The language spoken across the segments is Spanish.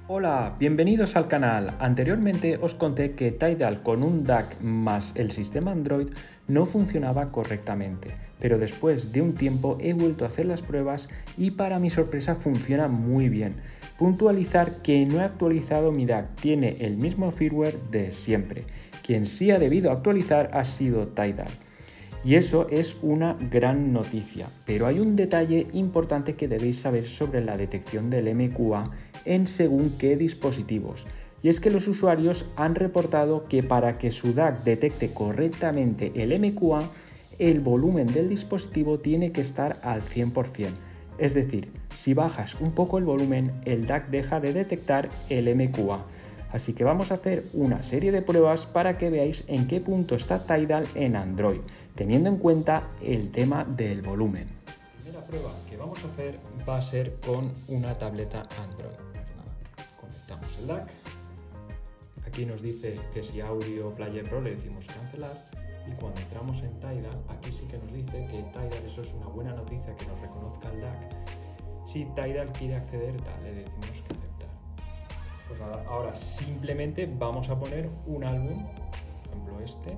Hola, bienvenidos al canal. Anteriormente os conté que Tidal con un DAC más el sistema Android no funcionaba correctamente, pero después de un tiempo he vuelto a hacer las pruebas y para mi sorpresa funciona muy bien. Puntualizar que no he actualizado mi DAC, tiene el mismo firmware de siempre. Quien sí ha debido actualizar ha sido Tidal. Y eso es una gran noticia, pero hay un detalle importante que debéis saber sobre la detección del MQA en según qué dispositivos. Y es que los usuarios han reportado que para que su DAC detecte correctamente el MQA, el volumen del dispositivo tiene que estar al 100%. Es decir, si bajas un poco el volumen, el DAC deja de detectar el MQA. Así que vamos a hacer una serie de pruebas para que veáis en qué punto está Tidal en Android, teniendo en cuenta el tema del volumen. La primera prueba que vamos a hacer va a ser con una tableta Android. Conectamos el DAC. Aquí nos dice que si Audio Player Pro le decimos cancelar. Y cuando entramos en Tidal, aquí sí que nos dice que Tidal, eso es una buena noticia, que nos reconozca el DAC. Si Tidal quiere acceder, le decimos que aceptar. Pues nada, ahora simplemente vamos a poner un álbum, por ejemplo este,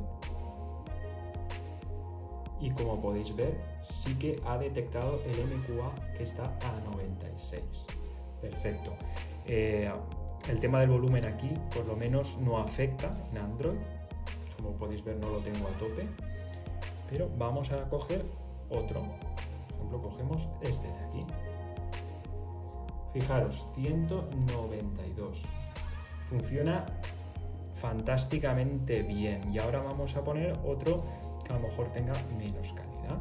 y como podéis ver, sí que ha detectado el MQA que está a 96. Perfecto. El tema del volumen aquí, por lo menos, no afecta en Android. Como podéis ver, no lo tengo a tope. Pero vamos a coger otro. Por ejemplo, cogemos este de aquí. Fijaros, 192. Funciona fantásticamente bien. Y ahora vamos a poner otro que a lo mejor tenga menos calidad.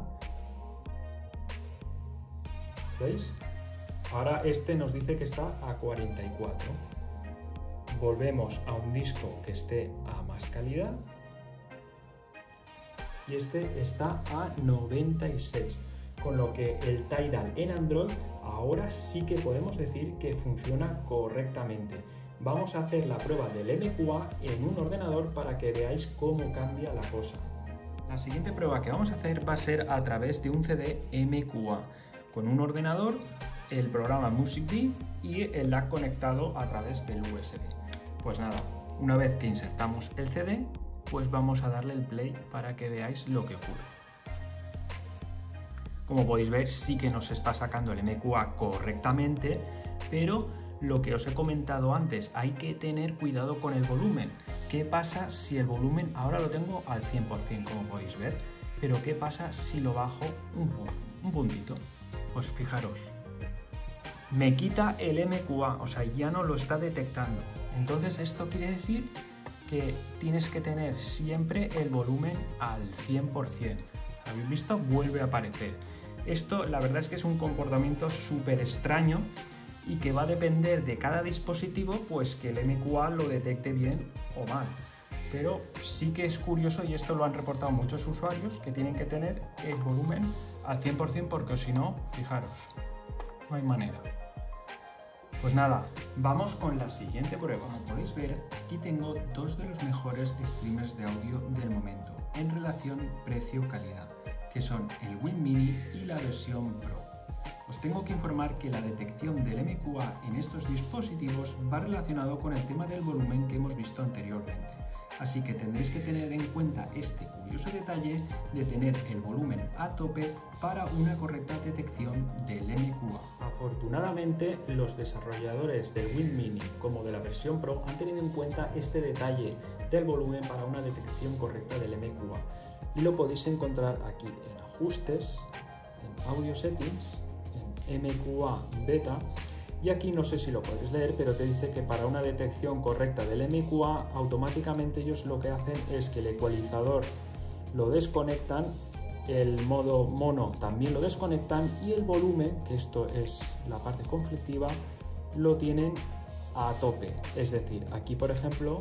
¿Veis? Ahora este nos dice que está a 44. Volvemos a un disco que esté a más calidad. Y este está a 96. Con lo que el Tidal en Android ahora sí que podemos decir que funciona correctamente. Vamos a hacer la prueba del MQA en un ordenador para que veáis cómo cambia la cosa. La siguiente prueba que vamos a hacer va a ser a través de un CD MQA, con un ordenador, el programa MusicD y el DAC conectado a través del USB. Pues nada, una vez que insertamos el CD, pues vamos a darle el play para que veáis lo que ocurre. Como podéis ver, sí que nos está sacando el MQA correctamente, pero lo que os he comentado antes, hay que tener cuidado con el volumen. ¿Qué pasa si el volumen, ahora lo tengo al 100%, como podéis ver, pero qué pasa si lo bajo un puntito? Pues fijaros, me quita el MQA, o sea, ya no lo está detectando. Entonces esto quiere decir que tienes que tener siempre el volumen al 100%. ¿Habéis visto? Vuelve a aparecer. Esto la verdad es que es un comportamiento súper extraño y que va a depender de cada dispositivo, pues que el MQA lo detecte bien o mal. Pero sí que es curioso, y esto lo han reportado muchos usuarios, que tienen que tener el volumen al 100% porque si no, fijaros, no hay manera. Pues nada, vamos con la siguiente prueba. Como podéis ver, aquí tengo dos de los mejores streamers de audio del momento en relación precio-calidad, que son el Win Mini y la versión Pro. Os tengo que informar que la detección del MQA en estos dispositivos va relacionado con el tema del volumen que hemos visto anteriormente. Así que tendréis que tener en cuenta este curioso detalle de tener el volumen a tope para una correcta detección del MQA. Afortunadamente, los desarrolladores del Win Mini como de la versión Pro han tenido en cuenta este detalle del volumen para una detección correcta del MQA. Y lo podéis encontrar aquí en Ajustes, en Audio Settings, en MQA Beta. Y aquí no sé si lo podéis leer, pero te dice que para una detección correcta del MQA, automáticamente ellos lo que hacen es que el ecualizador lo desconectan, el modo mono también lo desconectan y el volumen, que esto es la parte conflictiva, lo tienen a tope. Es decir, aquí por ejemplo,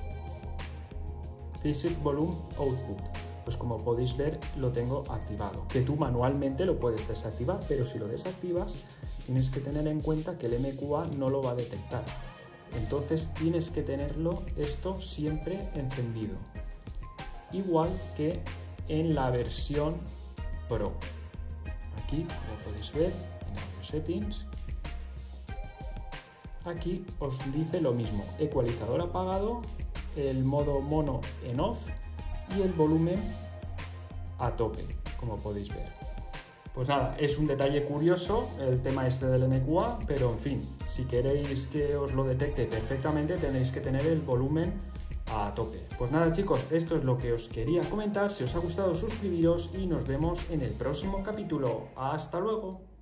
Physics Volume Output. Pues como podéis ver lo tengo activado, que tú manualmente lo puedes desactivar, pero si lo desactivas tienes que tener en cuenta que el MQA no lo va a detectar. Entonces tienes que tenerlo esto siempre encendido, igual que en la versión Pro. Aquí, como podéis ver, en Audio Settings, aquí os dice lo mismo, ecualizador apagado, el modo mono en off y el volumen a tope, como podéis ver. Pues nada, es un detalle curioso el tema este del MQA, pero en fin, si queréis que os lo detecte perfectamente tenéis que tener el volumen a tope. Pues nada chicos, esto es lo que os quería comentar. Si os ha gustado suscribiros y nos vemos en el próximo capítulo. ¡Hasta luego!